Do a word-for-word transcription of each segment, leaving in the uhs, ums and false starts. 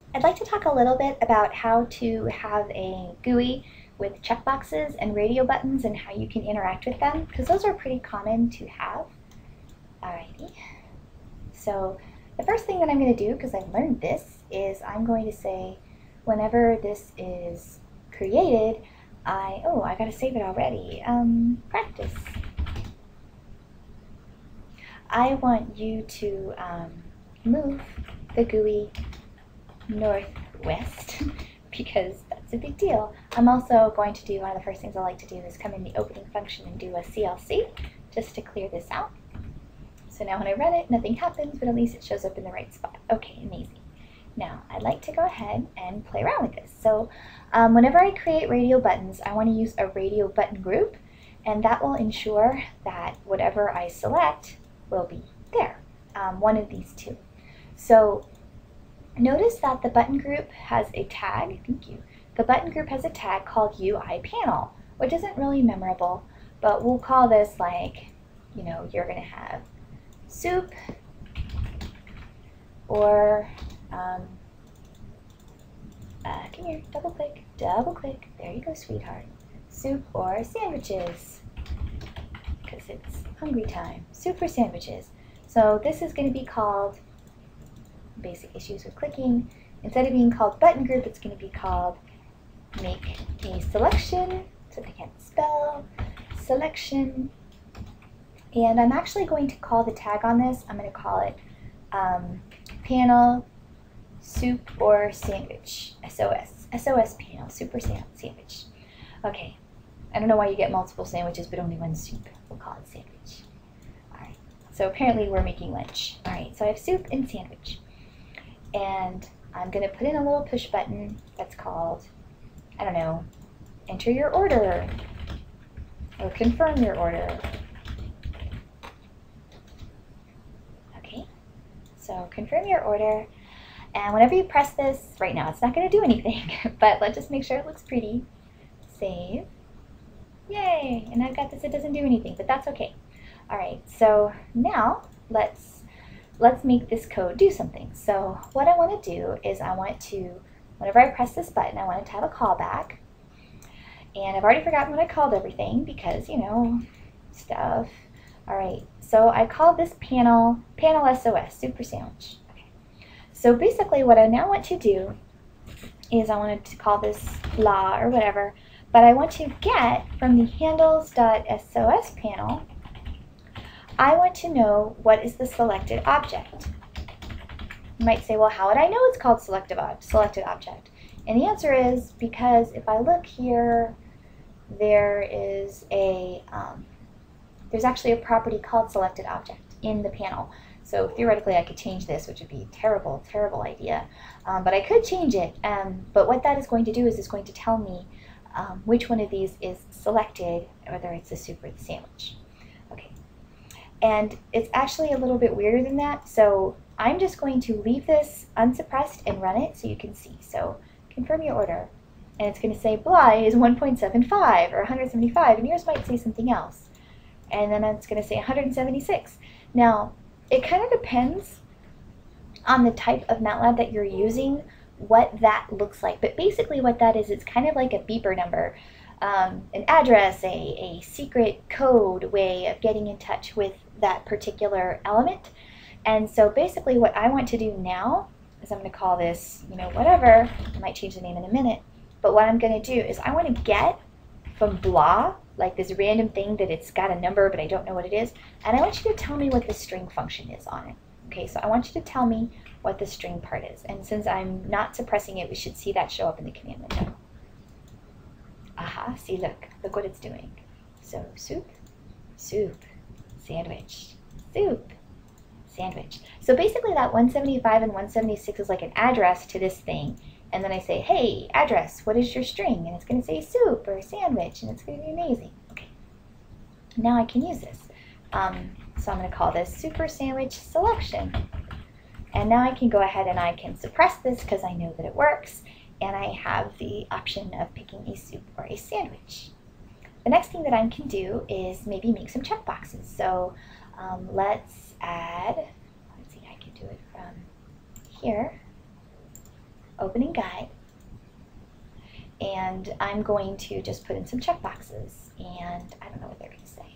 I'd like to talk a little bit about how to have a G U I with checkboxes and radio buttons and how you can interact with them, because those are pretty common to have. Alrighty. So the first thing that I'm going to do, because I've learned this, is I'm going to say whenever this is created, I, oh, I got to save it already. Um, practice. I want you to um, move the G U I northwest because that's a big deal. I'm also going to do, one of the first things I like to do is come in the opening function and do a C L C just to clear this out. So now when I run it, nothing happens, but at least it shows up in the right spot. Okay, amazing. Now I'd like to go ahead and play around with this. So um, whenever I create radio buttons, I want to use a radio button group, and that will ensure that whatever I select will be there, um, one of these two. So notice that the button group has a tag, thank you. The button group has a tag called U I panel, which isn't really memorable, but we'll call this like, you know, you're going to have soup or, um, uh, come here, double click, double click, there you go, sweetheart. Soup or sandwiches, because it's hungry time. Soup or sandwiches. So this is going to be called basic issues with clicking. Instead of being called button group, it's going to be called make a selection, so I can't spell, selection. And I'm actually going to call the tag on this, I'm going to call it um, panel soup or sandwich, S O S, S O S panel, soup or sandwich. Okay, I don't know why you get multiple sandwiches but only one soup. We'll call it sandwich. Alright, so apparently we're making lunch. Alright, so I have soup and sandwich. And I'm going to put in a little push button that's called, I don't know, enter your order or confirm your order. Okay, so confirm your order, and whenever you press this, right now it's not going to do anything, but let's just make sure it looks pretty. Save. Yay! And I've got this, it doesn't do anything, but that's okay. Alright, so now let's Let's make this code do something. So what I want to do is I want to, whenever I press this button, I want it to have a callback. And I've already forgotten what I called everything because, you know, stuff. All right, so I called this panel, panel S O S, super sandwich. Okay. So basically what I now want to do is I wanted to call this blah or whatever, but I want to get from the handles.sos panel, I want to know what is the selected object. You might say, well, how would I know it's called selected, ob selected object? And the answer is because if I look here, there is a, um, there's actually a property called selected object in the panel. So theoretically I could change this, which would be a terrible, terrible idea. Um, but I could change it. Um, but what that is going to do is it's going to tell me um, which one of these is selected, whether it's the soup or the sandwich. Okay. And it's actually a little bit weirder than that, so I'm just going to leave this unsuppressed and run it so you can see. So confirm your order, and it's going to say blah is one point seven five or one hundred seventy-five, and yours might say something else. And then it's going to say one hundred seventy-six. Now, it kind of depends on the type of MATLAB that you're using, what that looks like. But basically what that is, it's kind of like a beeper number. Um, an address, a, a secret code way of getting in touch with that particular element. And so basically what I want to do now is I'm going to call this, you know, whatever. I might change the name in a minute. But what I'm going to do is I want to get from blah, like this random thing that it's got a number but I don't know what it is, and I want you to tell me what the string function is on it. Okay, so I want you to tell me what the string part is. And since I'm not suppressing it, we should see that show up in the command window. Aha, see, look, look what it's doing. So soup, soup, sandwich, soup, sandwich. So basically that one seventy-five and one seventy-six is like an address to this thing. And then I say, hey, address, what is your string? And it's going to say soup or sandwich, and it's going to be amazing. Okay, now I can use this. Um, so I'm going to call this super sandwich selection. And now I can go ahead and I can suppress this because I know that it works. And I have the option of picking a soup or a sandwich. The next thing that I can do is maybe make some checkboxes. So um, let's add, let's see, I can do it from here. opening guide, and I'm going to just put in some checkboxes, and I don't know what they're going to say,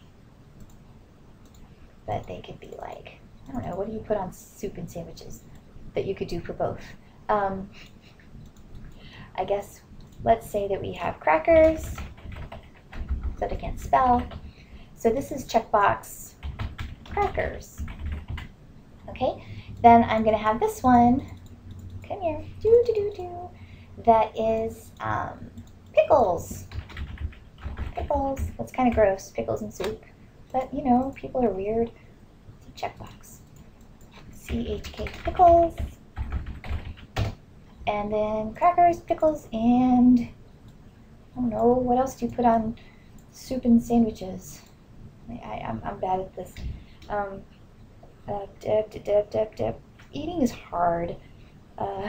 but they could be like, I don't know, what do you put on soup and sandwiches that you could do for both? Um, I guess, let's say that we have crackers that I can't spell. So this is checkbox crackers. Okay, then I'm going to have this one, come here, do do do do, that is um, pickles. Pickles, that's kind of gross, pickles and soup. But you know, people are weird. It's a checkbox. C H K pickles. And then crackers, pickles, and I don't know, what else do you put on soup and sandwiches? I, I, I'm, I'm bad at this. Um, uh, dip, dip, dip, dip, dip. Eating is hard. Uh,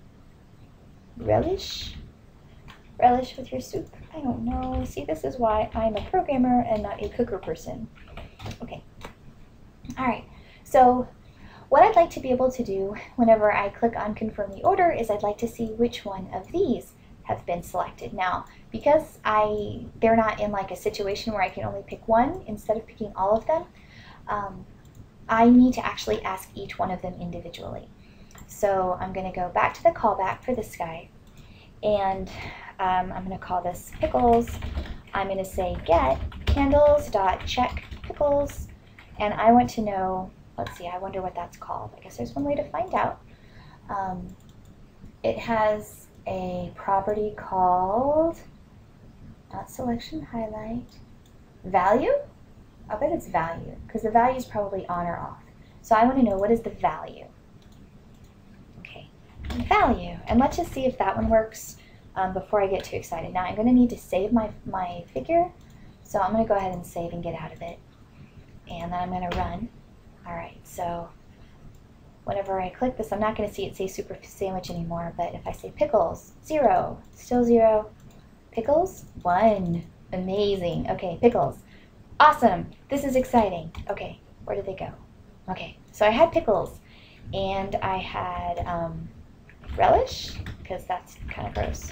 relish? Relish with your soup? I don't know. See, this is why I'm a programmer and not a cooker person. Okay. All right. So what I'd like to be able to do whenever I click on confirm the order is I'd like to see which one of these have been selected. Now, because I they're not in like a situation where I can only pick one instead of picking all of them, um, I need to actually ask each one of them individually. So I'm going to go back to the callback for this guy, and um, I'm going to call this pickles. I'm going to say get handles.check pickles, and I want to know, let's see, I wonder what that's called. I guess there's one way to find out. Um, it has a property called, not selection highlight, value? I bet it's value, because the value is probably on or off. So I want to know, what is the value? Okay, value. And let's just see if that one works um, before I get too excited. Now I'm going to need to save my, my figure, so I'm going to go ahead and save and get out of it. And then I'm going to run. All right, so whenever I click this, I'm not going to see it say super sandwich anymore, but if I say pickles, zero, still zero. Pickles, one. Amazing. Okay, pickles. Awesome. This is exciting. Okay, where did they go? Okay, so I had pickles, and I had um, relish, because that's kind of gross.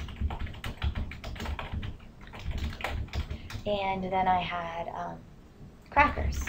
And then I had um, crackers.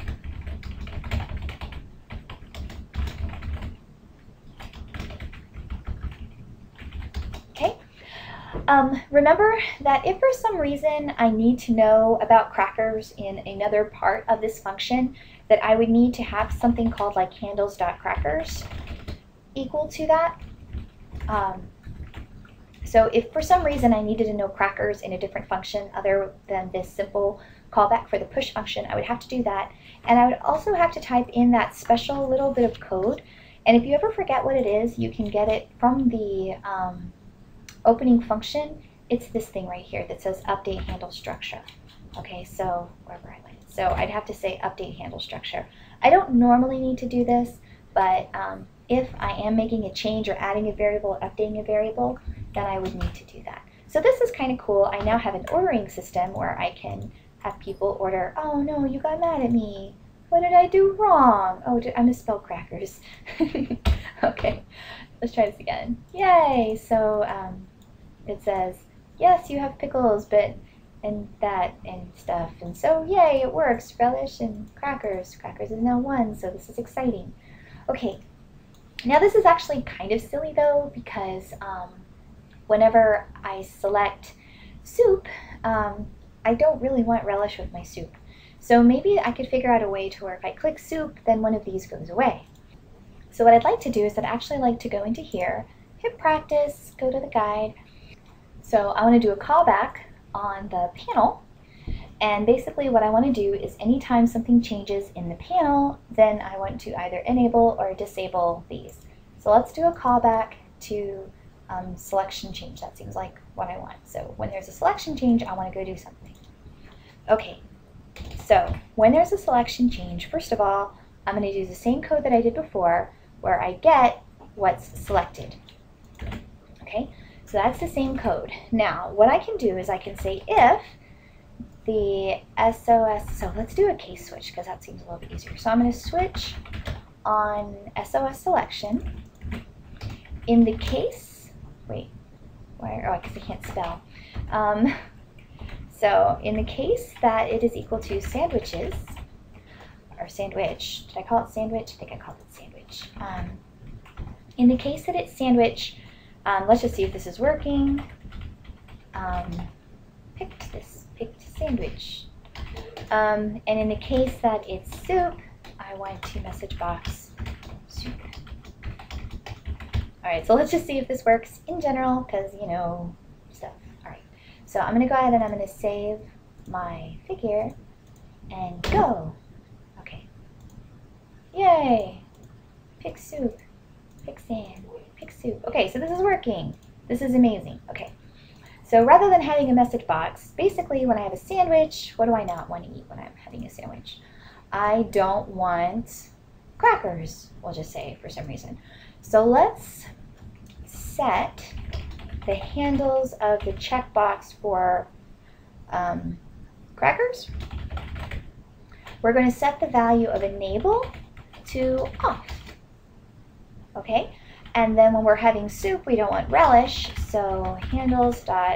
Okay. Um, remember that if for some reason I need to know about crackers in another part of this function, that I would need to have something called like handles.crackers equal to that. Um, so if for some reason I needed to know crackers in a different function other than this simple callback for the push function, I would have to do that. And I would also have to type in that special little bit of code. And if you ever forget what it is, you can get it from the um, opening function. It's this thing right here that says update handle structure. Okay, so wherever I went. So I'd have to say update handle structure. I don't normally need to do this, but um, if I am making a change or adding a variable or updating a variable, then I would need to do that. So this is kind of cool. I now have an ordering system where I can have people order, oh no, you got mad at me. What did I do wrong? Oh, I misspelled crackers. Okay, let's try this again. Yay! So um, it says, yes, you have pickles, but, and that, and stuff. And so, yay, it works. Relish and crackers. Crackers is now one, so this is exciting. Okay, now this is actually kind of silly though, because um, whenever I select soup, um, I don't really want relish with my soup. So maybe I could figure out a way to where if I click soup, then one of these goes away. So what I'd like to do is I'd actually like to go into here, hit practice, go to the guide. So I want to do a callback on the panel. And basically what I want to do is anytime something changes in the panel, then I want to either enable or disable these. So let's do a callback to um, selection change. That seems like what I want. So when there's a selection change, I want to go do something. Okay, so when there's a selection change, first of all, I'm going to do the same code that I did before, where I get what's selected. Okay, so that's the same code. Now, what I can do is I can say if the S O S, so let's do a case switch because that seems a little bit easier. So I'm going to switch on S O S selection. In the case wait, why, oh, because I can't spell. Um, so in the case that it is equal to sandwiches, or sandwich, did I call it sandwich? I think I called it sandwich. Um, in the case that it's sandwich, um, let's just see if this is working. Um, picked this, picked sandwich. Um, and in the case that it's soup, I want to message box soup. All right, so let's just see if this works in general, because, you know, stuff. All right, so I'm going to go ahead and I'm going to save my figure and go. Okay. Yay! Pick soup, pick sand, pick soup. Okay, so this is working. This is amazing. Okay. So rather than having a message box, basically when I have a sandwich, what do I not want to eat when I'm having a sandwich? I don't want crackers, we'll just say, for some reason. So let's set the handles of the checkbox for um, crackers. We're going to set the value of enable to off. Okay? And then when we're having soup, we don't want relish, so handles dot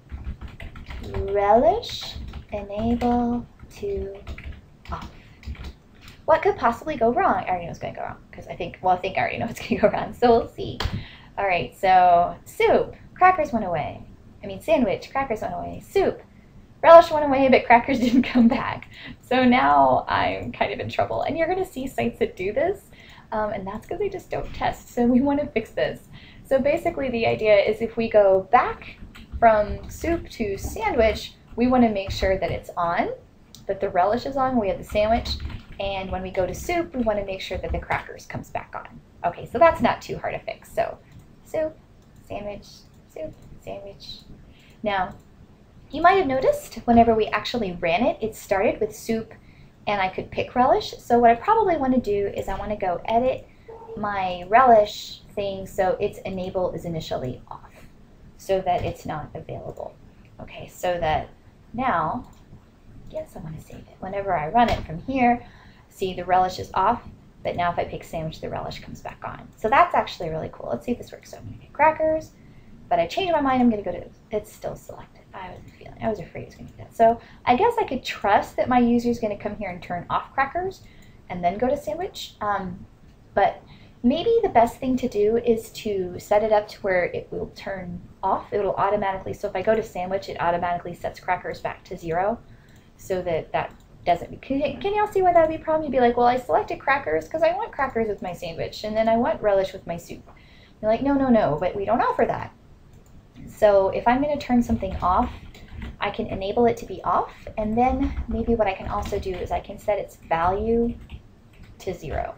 relish enable to off. What could possibly go wrong? I already know what's going to go wrong, because I think, well, I think I already know what's going to go wrong, so we'll see. All right, so soup, crackers went away. I mean, sandwich, crackers went away. Soup, relish went away, but crackers didn't come back. So now I'm kind of in trouble, and you're going to see sites that do this. Um, and that's because they just don't test, so we want to fix this. So basically the idea is if we go back from soup to sandwich, we want to make sure that it's on, that the relish is on, we have the sandwich, and when we go to soup, we want to make sure that the crackers comes back on. Okay, so that's not too hard to fix. So soup, sandwich, soup, sandwich. Now, you might have noticed whenever we actually ran it, it started with soup and I could pick relish. So what I probably want to do is I want to go edit my relish thing so its enable is initially off so that it's not available. Okay, so that now, yes, I want to save it. Whenever I run it from here, see the relish is off, but now if I pick sandwich, the relish comes back on. So that's actually really cool. Let's see if this works. So I'm going to get crackers, but I changed my mind. I'm going to go to, it's still selected. I was feeling, I was afraid it was going to do that. So I guess I could trust that my user is going to come here and turn off crackers and then go to sandwich. Um, but maybe the best thing to do is to set it up to where it will turn off. It will automatically, so if I go to sandwich, it automatically sets crackers back to zero so that that doesn't, can, can y'all see why that would be a problem? You'd be like, well, I selected crackers because I want crackers with my sandwich and then I want relish with my soup. You're like, no, no, no, but we don't offer that. So if I'm going to turn something off, I can enable it to be off, and then maybe what I can also do is I can set its value to zero.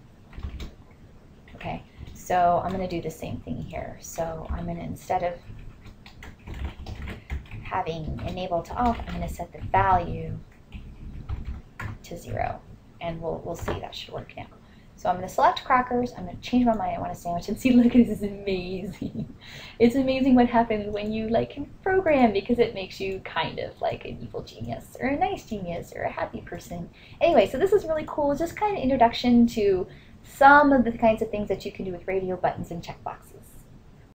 Okay, so I'm going to do the same thing here. So I'm going to, instead of having enable to off, I'm going to set the value to zero, and we'll, we'll see that should work now. So I'm going to select crackers, I'm going to change my mind, I want a sandwich, and see, look, this is amazing. It's amazing what happens when you like can program, because it makes you kind of like an evil genius, or a nice genius, or a happy person. Anyway, so this is really cool, just kind of introduction to some of the kinds of things that you can do with radio buttons and checkboxes.